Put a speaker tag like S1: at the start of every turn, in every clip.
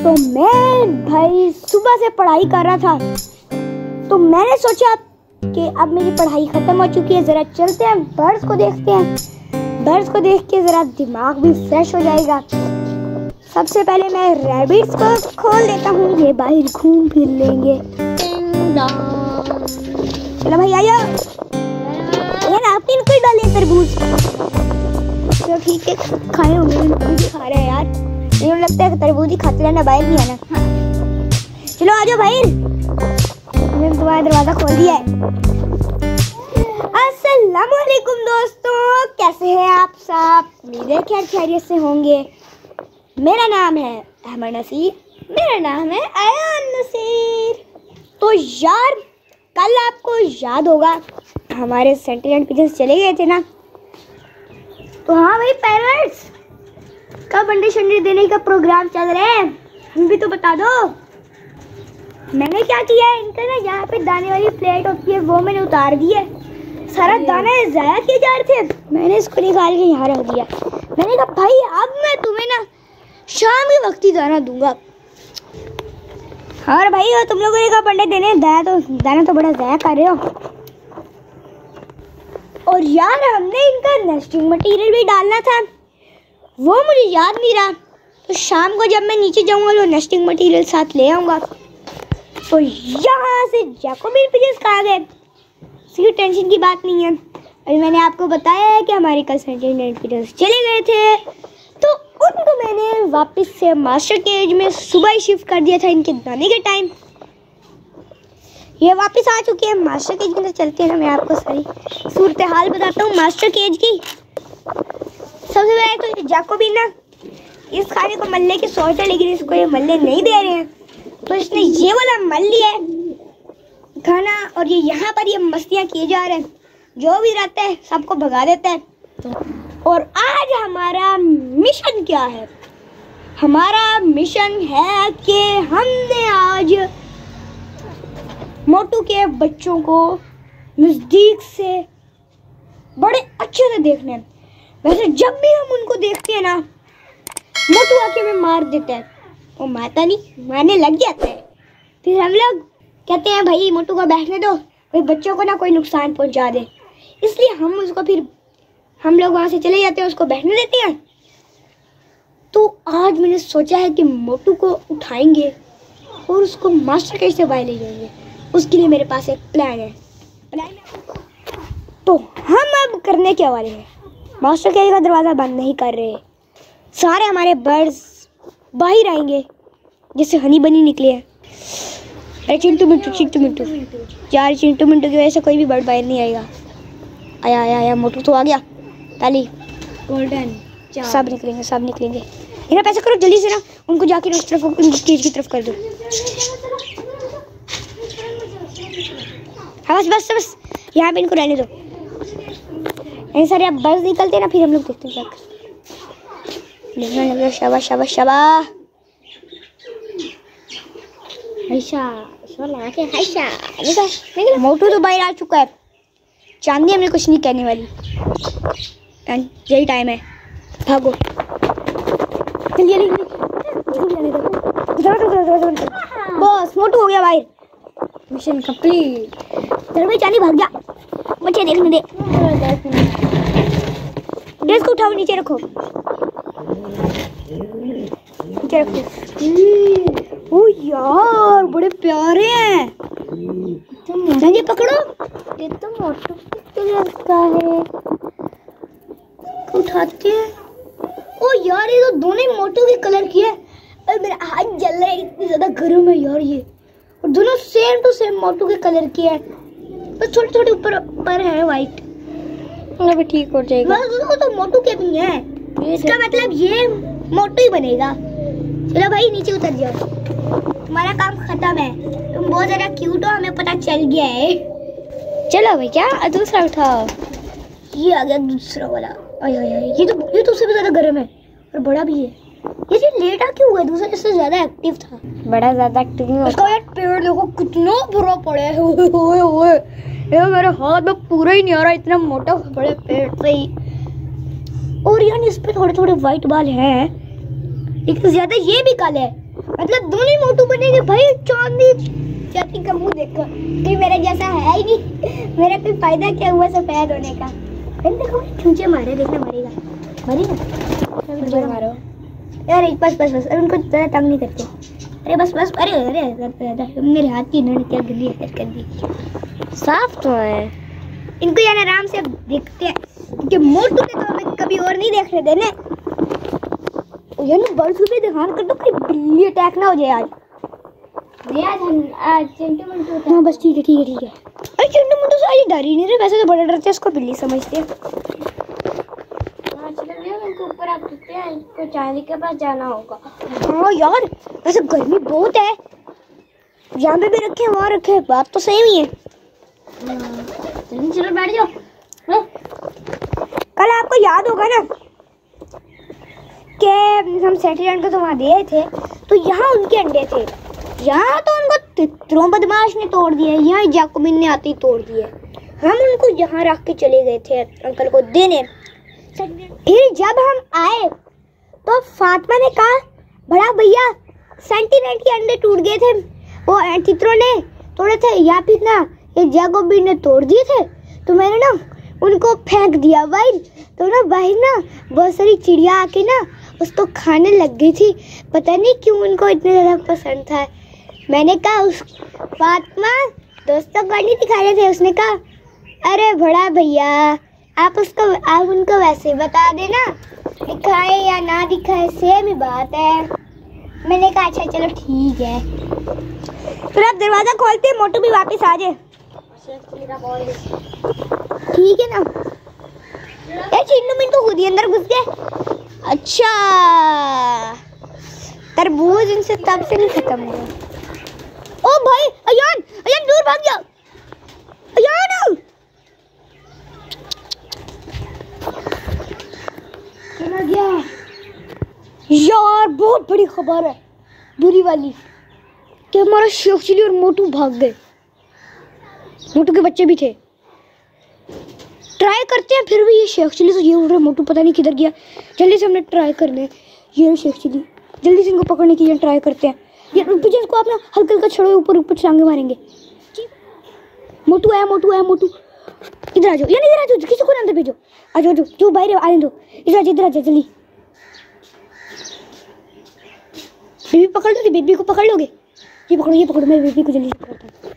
S1: तो मैं भाई सुबह से पढ़ाई कर रहा था, तो मैंने सोचा कि अब मेरी पढ़ाई खत्म हो चुकी है, जरा चलते हैं बर्ड्स को देखते हैं। बर्ड्स को देख के जरा दिमाग भी फ्रेश हो जाएगा। सबसे पहले मैं रैबिट्स को खोल देता हूँ, ये बाहर घूम फिर लेंगे। चलो भाई आया, आप इनको ही डालिए तरबूज। तो ठीक है, खाए होंगे, खा रहे हैं यार, मुझे लगता है तरबूज ही खाते रहना, बाहर नहीं आना। चलो आ जाओ भाई, मैंने तुम्हारा दरवाजा खोल दिया है। अस्सलाम वालेकुम दोस्तों, कैसे हैं आप सब? मेरे खैर खैरियत से होंगे। मेरा नाम है अहमद नसीर, मेरा नाम है अयान नसीर। तो यार कल आपको याद होगा हमारे सेंटिनेंट पिजन्स चले गए थे ना, तो हाँ भाई पेरेंट्स कब अंडे शंडे देने का प्रोग्राम चल रहा है, हम भी तो बता दो। मैंने क्या किया है, इनका ना यहाँ पे दाने वाली प्लेट होती है वो मैंने उतार दी है। सारा दाना ज़ाया किए जा रहे थे, मैंने इसको निकाल के यहाँ रख दिया। मैंने कहा भाई अब मैं तुम्हें ना शाम के वक्त ही दाना दूंगा। और भाई तुम लोगों ने कहा अंडे देने, दाना तो बड़ा ज़ाया कर रहे हो। और यार हमने इनका नेस्टिंग मटेरियल भी डालना था, वो मुझे याद नहीं रहा, तो शाम को जब मैं नीचे जाऊंगा तो नेस्टिंग मटेरियल साथ ले आऊँगा। तो यहाँ से जैकोबिन पिजन्स आ गए, इसकी टेंशन की बात नहीं है। अभी मैंने आपको बताया है कि हमारे कल सेंटिनेंट पिजन्स चले गए थे, तो उनको मैंने वापस से मास्टर केज में सुबह ही शिफ्ट कर दिया था इनके दाने के टाइम। ये वापस आ चुके हैं मास्टर केज के अंदर। चलते हैं ना, मैं आपको सारी सूरत हाल बताता हूँ मास्टर केज की। सबसे पहले तो जैकोबिन ना इस खाने को मल्ले की सोच है, लेकिन इसको ये मल्ले नहीं दे रहे हैं, तो इसने ये वाला मल लिया है खाना, और ये यहाँ पर ये मस्तियाँ किए जा रहे हैं, जो भी रहता है सबको भगा देता है। और आज हमारा मिशन क्या है? हमारा मिशन है कि हमने आज मोटू के बच्चों को नज़दीक से बड़े अच्छे से देखने हैं। वैसे जब भी हम उनको देखते हैं ना, मोटू आके हमें मार देता है, वो मारता नहीं, मारने लग जाता है। फिर हम लोग कहते हैं भाई मोटू को बैठने दो, कोई बच्चों को ना कोई नुकसान पहुंचा दे, इसलिए हम लोग वहाँ से चले जाते हैं, उसको बैठने देते हैं। तो आज मैंने सोचा है कि मोटू को उठाएंगे और उसको मास्टर केज से बाहर ले जाएंगे। उसके लिए मेरे पास एक प्लान है। तो हम अब करने के वाले हैं, मास्टर केज का दरवाज़ा बंद नहीं कर रहे, सारे हमारे बर्ड्स बाहर आएंगे जैसे हनी बनी निकले हैं। अरे चिंटू मिंटू यार, चिंटू मिंटू की वजह से कोई भी बर्ड बाहर नहीं आएगा। आया मोटू तो आ गया। ताली गोल्डन, सब निकलेंगे। इन्हें पैसा करो जल्दी से ना, उनको जाके उस तरफ केज की तरफ कर दो। हाँ बस यहाँ पे इनको रहने दो। ऐसे सारे अब बर्ड्स निकलते ना, फिर हम लोग देखते हैं क्या। शाबाश मोटू तो बाहर आ चुका है। चांदी हमने कुछ नहीं कहने वाली, यही टाइम है, भागो जल्दी। बस मोटू हो गया बाहर, मिशन कंप्लीट। चलो भाई चांदी भाग जा, बच्चे देखने दे। ड्रेस को उठाओ, नीचे रखो। ओ यार बड़े प्यारे हैं, ये पकड़ो। ये तो मोटू का है, उठाते हैं। ओ यार ये तो दोनों मोटू के कलर की है। अरे मेरा हाथ जल रहा है, इतनी ज्यादा गर्म है यार ये। और दोनों सेम टू सेम मोटू के कलर की है, बस छोटे ऊपर है वाइट। अभी ठीक हो जाएगा। वो तो मोटू के भी है, इसका मतलब ये मोटू ही बनेगा। चलो भाई नीचे उतर जाओ, तुम्हारा काम खत्म है। तुम बहुत ज्यादा क्यूट हो, हमें पता चल गया है। चलो भाई क्या दूसरा उठाओ। ये आ गया दूसरा वाला। ये तो उससे भी ज्यादा गर्म है और बड़ा भी है। ये लेटा क्यों हुआ है? दूसरा इससे ज्यादा एक्टिव था। बड़ा ज्यादा एक्टिव नहीं होता। यार पेड़ देखो कितना बुरा पड़ा है। ओए ये मेरे हाथ में पूरा ही नहीं आ रहा, इतना मोटा बड़े पेड़ से ही। और यार इस पे थोड़े थोड़े व्हाइट बाल हैं, लेकिन ज्यादा ये भी काले है। मतलब दोनों ही मोटू बनेंगे भाई। चांदी चांदी का मुंह देखो, कि मेरे जैसा है ही नहीं। मेरा कोई फायदा क्या हुआ सफेद होने का। देखो चूचे मारे, देखना मरेगा मरेगा। मारो यार, बस बस बस, उनको ज़्यादा तंग नहीं करते। अरे बस बस, अरे अरे अरे मेरे हाथ की इन्होंने क्या गंदी हरकत कर दी। साफ तो है, इनको यार आराम से देखते हैं कि मोटू ने तो हमें कभी और नहीं देखने देने। यार बर्ड्स पे ध्यान कर दो, कोई बिल्ली अटैक ना हो जाए आज। आज चिंटू मिंटू। हाँ बस ठीक है ठीक है ठीक है। अरे चिंटू मिंटू से आज डर ही नहीं रहे, वैसे तो बड़े डरते हैं, उसको बिल्ली समझते हैं। उनको ऊपर आप दिखते हैं, इनको चांदी के पास जाना होगा। हाँ यार वैसे गर्मी बहुत है, यहाँ पे भी रखे वहाँ रखे, बात तो सेम ही है। चलो बैठ जाओ। कल आपको याद होगा ना कि हम सैटरडे को तो वहाँ गए थे, तो यहाँ उनके अंडे थे। यहाँ तो उनको तितरों बदमाश ने तोड़ दिए, यहाँ जैकोबिन ने आते ही तोड़ दिए। हम उनको यहाँ रख के चले गए थे अंकल को देने। फिर जब हम आए तो फातिमा ने कहा बड़ा भैया सेंटीनेट के अंडे टूट गए थे, वो तितरों ने तोड़े थे या फिर ना ये जैकोबिन ने तोड़ दिए थे, तो मैंने ना उनको फेंक दिया बाहर। तो ना बाहर ना बहुत सारी चिड़िया आके ना उसको खाने लग गई थी, पता नहीं क्यों उनको इतने ज़्यादा पसंद था। मैंने कहा उस फातिमा दोस्तों को नहीं दिखाने थे, उसने कहा अरे बड़ा भैया आप उनको वैसे बता देना, दिखाए या ना दिखाए सेम ही बात है। मैंने कहा अच्छा चलो ठीक है। फिर आप दरवाजा खोलते हैं, मोटू भी वापस आ जाए, ठीक है ना। यार चिंटू मिंटू खुद ही अंदर घुस गए। अच्छा तरबूज इनसे तब से नहीं खत्म हुआ। ओ भाई अयान अयान दूर भाग जा अयान। चला गया यार, बहुत बड़ी खबर है बुरी वाली कि हमारा शेख चिली और मोटू भाग गए। मोटू के बच्चे भी थे। ट्राई करते हैं, फिर भी ये शेख चिली से ये उड़ रहा है, मोटू पता नहीं किधर गया। जल्दी से हमने ट्राई करने, ये शेख चिली जल्दी से इनको पकड़ने की ट्राई करते हैं। ये पीछे इसको आप ना हल्का हल्का छड़ो, ऊपर ऊपर टांगे मारेंगे। मोटू आया मोटू आया मोटू, इधर आ जाओ यार, इधर आ जाओ, किसी को अंदर भेजो, आ जाओ जो बाहर आने दो, इधर आ जाओ जल्दी। बेबी पकड़ लोगे, बेबी को पकड़ लोगे, ये पकड़ो मैं बेबी को जल्दी से पकड़ता हूँ।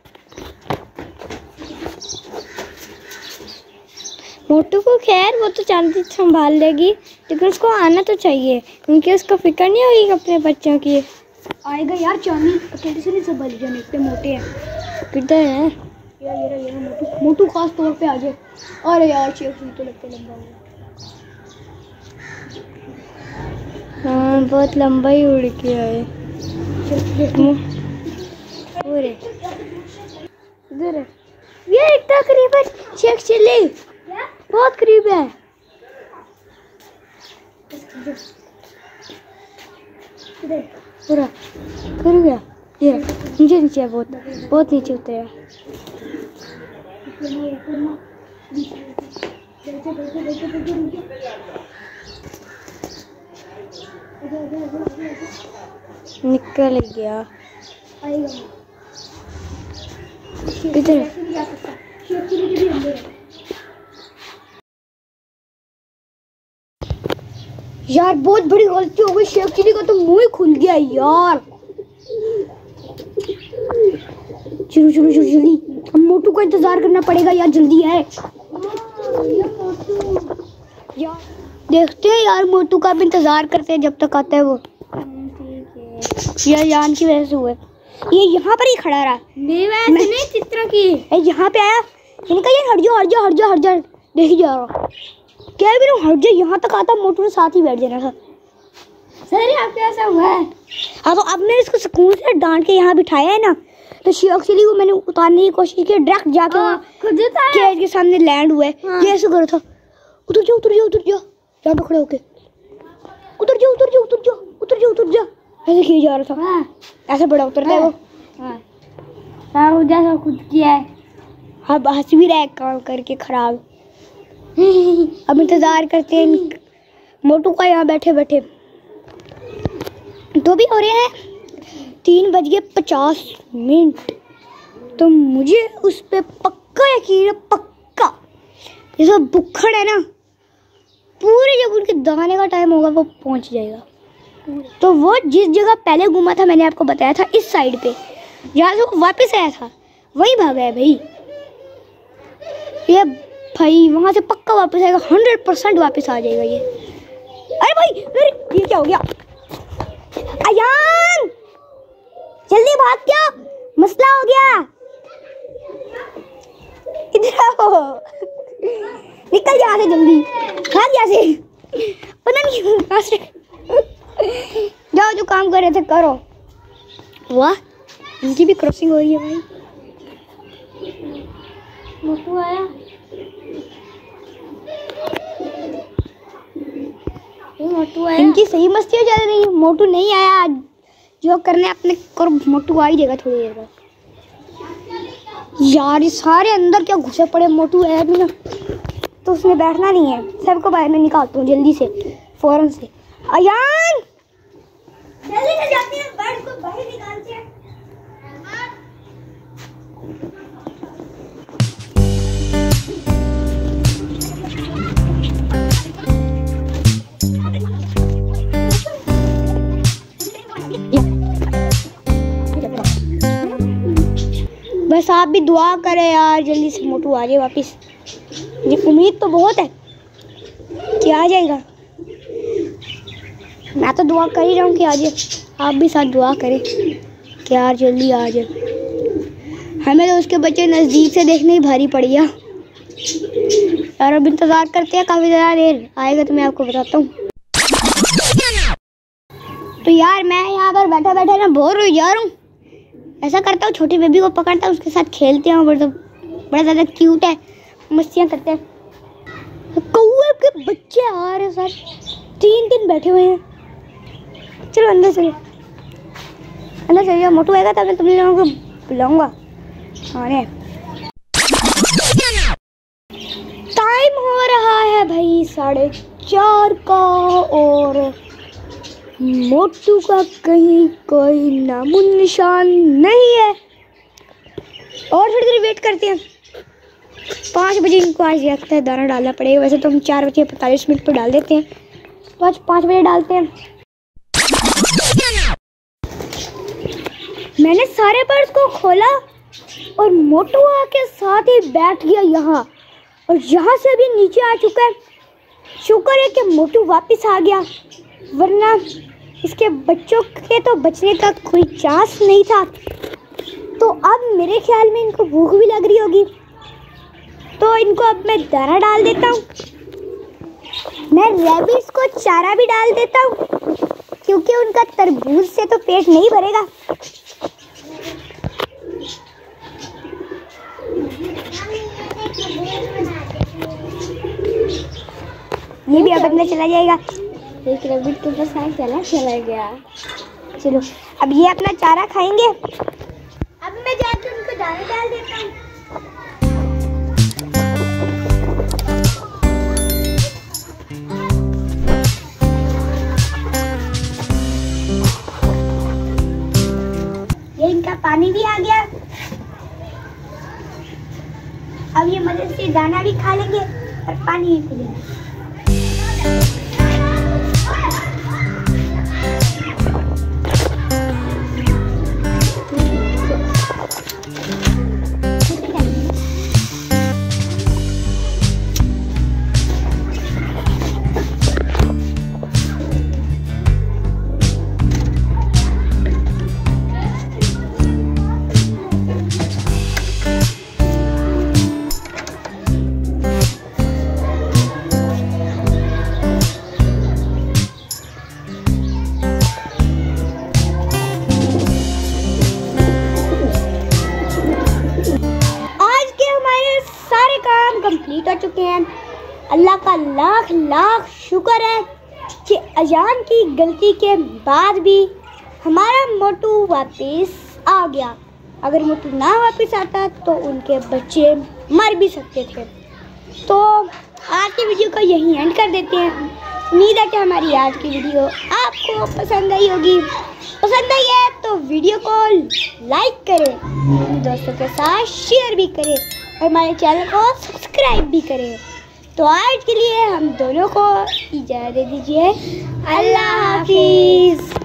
S1: मोटू को खैर वो तो चांदी संभाल लेगी, लेकिन उसको आना तो चाहिए क्योंकि उसको फिक्र नहीं होगी अपने बच्चों की। आएगा यार, चांदी अकेले से नहीं संभाली जाने, इतने मोटे हैं। किधर है यार मोटू खास तौर पे आ जाए। अरे यार शेख तो लगता लंबा हुआ। हाँ बहुत लंबा ही उड़ के आए। इधर है ये इतना करीबन शेख चिली, बहुत करीब है। पूरा कर गया ये, नीचे है, बहुत नीचे होते हैं। निकल गया किधर यार, बहुत बड़ी गलती हो गई। शेख चिली का तो मुंह ही खुल गया यार। चलो जल्दी, अब मोटू का इंतजार करना पड़ेगा यार, जल्दी है यार। देखते हैं यार, मोटू का भी इंतजार करते हैं जब तक आता है वो। यार जान की वजह से हुआ, ये यहाँ पर ही खड़ा रहा। नहीं चित्रा की यहाँ पे आया, इनका ये हट जा देखी जा रहा क्या है, मेरे हट जा, यहाँ तक आता मोटू ने साथ ही बैठ जाना था। सर आपके ऐसा हुआ है। हाँ तो अब मैंने इसको सुकून से डांट के यहाँ बिठाया है ना, तो शेख चिली को मैंने उतारने की कोशिश की, डायरेक्ट जाके वहाँ केज के सामने लैंड हुआ है। ये ऐसे करो था, उतर जाओ यहाँ पे खड़े होके, उतर जाओ ऐसे किया जा रहा था। ऐसे बड़ा उतरता है वो जैसा खुद किया है। हाँ हंस भी रहा है काम करके खराब। अब इंतजार करते हैं मोटू का यहाँ बैठे। तो भी हो रहे हैं 3:50। तो मुझे उस पर पक्का यकीन है, पक्का। जैसे बुक्खड़ है ना, पूरे जब उनके दाने का टाइम होगा वो पहुंच जाएगा। तो वो जिस जगह पहले घूमा था, मैंने आपको बताया था, इस साइड पे जहाँ से वो वापस आया था, वही भागा है भाई। ये भाई वहाँ से पक्का वापस आएगा, 100% वापस आ जाएगा ये। अरे भाई, अरे ये क्या हो गया? अयान जल्दी भाग, क्या मसला हो गया? इधर आओ, निकल यहाँ से जल्दी, भाग यहाँ से। पता नहीं कहाँ से। जाओ, जो काम कर रहे थे करो। वाह, इनकी भी क्रॉसिंग हो रही है भाई। मोटू आया, मोटू आया। इनकी सही मस्तियाँ चल रही है। मोटू नहीं आया, जो करने अपने करो, मोटू आ ही जाएगा थोड़ी देर बाद। यार ये सारे अंदर क्या घुसे पड़े, मोटू है भी ना, तो उसने बैठना नहीं है। सबको बाहर में निकालता हूँ जल्दी से, फौरन से। अयान जल्दी से जाते हैं, बर्ड को बाहर निकालते हैं। बस आप भी दुआ करें यार, जल्दी से मोटू आ जाए वापस। मुझे उम्मीद तो बहुत है कि आ जाएगा। मैं तो दुआ कर ही रहा हूँ कि आ जाए। आप भी साथ दुआ करें कि यार जल्दी आ जाए। हमें तो उसके बच्चे नज़दीक से देखने ही भारी पड़ गया यार। अब इंतज़ार करते हैं काफ़ी ज़्यादा देर, आएगा तो मैं आपको बताता हूँ। तो यार मैं यहाँ पर बैठा बैठा ना बोर हो जा रहा हूँ। ऐसा करता हूँ, छोटी बेबी को पकड़ता हूँ, उसके साथ खेलते हैं। बड़ा ज़्यादा क्यूट है, मस्तियाँ करते हैं। कौवे के बच्चे आ रहे सर, 3 बैठे हुए हैं। चलो अंदर चलो, अंदर चलिए। मोटू आएगा तब मैं तुम लोगों को बुलाऊंगा। अरे टाइम हो रहा है भाई 4:30 का, और मोटू का कहीं कोई नामो निशान नहीं है। और थोड़ी देर वेट करते हैं। 5 बजे इनको आज लगता है दाना डालना पड़ेगा। वैसे तो हम 4:45 पर डाल देते हैं, तो आज 5 बजे डालते हैं। मैंने सारे बर्ड्स को खोला और मोटू आके साथ ही बैठ गया यहाँ, और यहाँ से अभी नीचे आ चुका है। शुक्र है कि मोटू वापस आ गया, वरना इसके बच्चों के तो बचने का कोई चांस नहीं था। तो अब मेरे ख्याल में इनको भूख भी लग रही होगी, तो इनको अब मैं दाना डाल देता हूँ। मैं रैबिट्स को चारा भी डाल देता हूँ, क्योंकि उनका तरबूज से तो पेट नहीं भरेगा। ये भी अब अंदर चला जाएगा। एक रैबिट के पास चला गया। चलो अब ये अपना चारा खाएंगे। अब मैं जाकर उनको दाना डाल देता हूँ। ये इनका पानी भी आ गया। अब ये मदद से दाना भी खा लेंगे और पानी भी पी लेंगे। कंप्लीट हो चुके हैं। अल्लाह का लाख लाख शुक्र है कि अजान की गलती के बाद भी हमारा मोटू वापस आ गया। अगर मोटू ना वापस आता तो उनके बच्चे मर भी सकते थे। तो आज की वीडियो को यहीं एंड कर देते हैं। उम्मीद है कि हमारी आज की वीडियो आपको पसंद आई होगी। पसंद आई है तो वीडियो को लाइक करें, दोस्तों के साथ शेयर भी करें और हमारे चैनल को सब्सक्राइब भी करें। तो आज के लिए हम दोनों को इजाज़त दे दीजिए। अल्लाह हाफिज़।